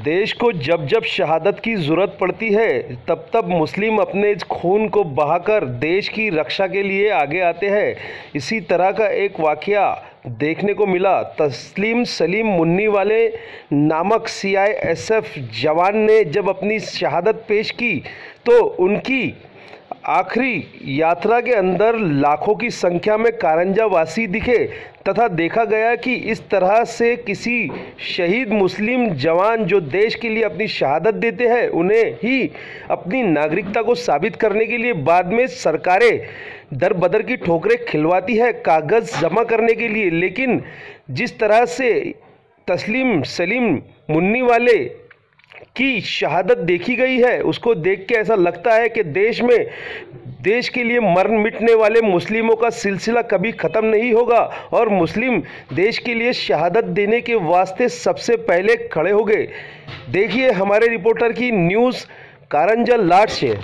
देश को जब जब शहादत की ज़रूरत पड़ती है तब तब मुस्लिम अपने खून को बहाकर देश की रक्षा के लिए आगे आते हैं। इसी तरह का एक वाक़या देखने को मिला। तस्लीम सलीम मुन्नी वाले नामक CISF जवान ने जब अपनी शहादत पेश की तो उनकी आखिरी यात्रा के अंदर लाखों की संख्या में कारंजा वासी दिखे तथा देखा गया कि इस तरह से किसी शहीद मुस्लिम जवान जो देश के लिए अपनी शहादत देते हैं उन्हें ही अपनी नागरिकता को साबित करने के लिए बाद में सरकारें दर बदर की ठोकरें खिलवाती है कागज़ जमा करने के लिए। लेकिन जिस तरह से तस्लीम सलीम मुन्नी वाले की शहादत देखी गई है उसको देख के ऐसा लगता है कि देश के लिए मर मिटने वाले मुस्लिमों का सिलसिला कभी ख़त्म नहीं होगा और मुस्लिम देश के लिए शहादत देने के वास्ते सबसे पहले खड़े होंगे। देखिए हमारे रिपोर्टर की न्यूज़ कारंजा लाट से।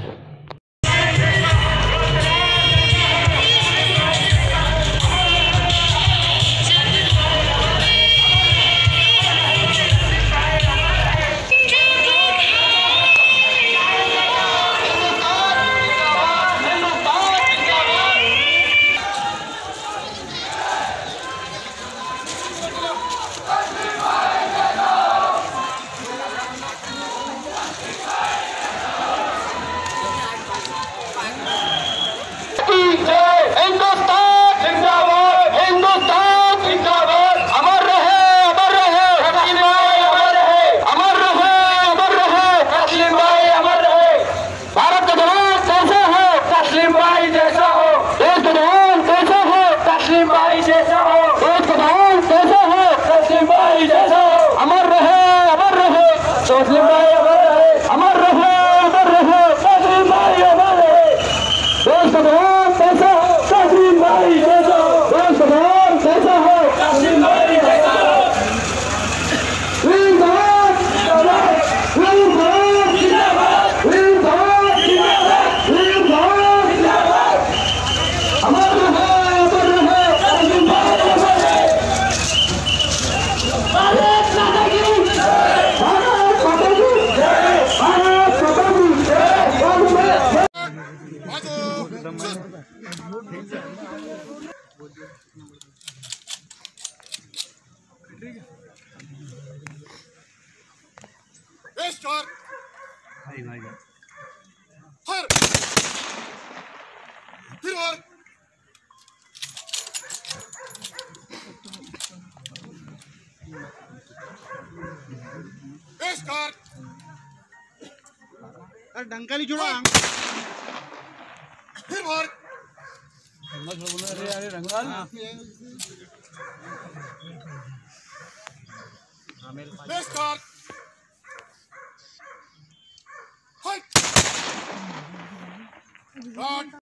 डंकाली जोड़ा फिर मार अरे रंगलाल हाय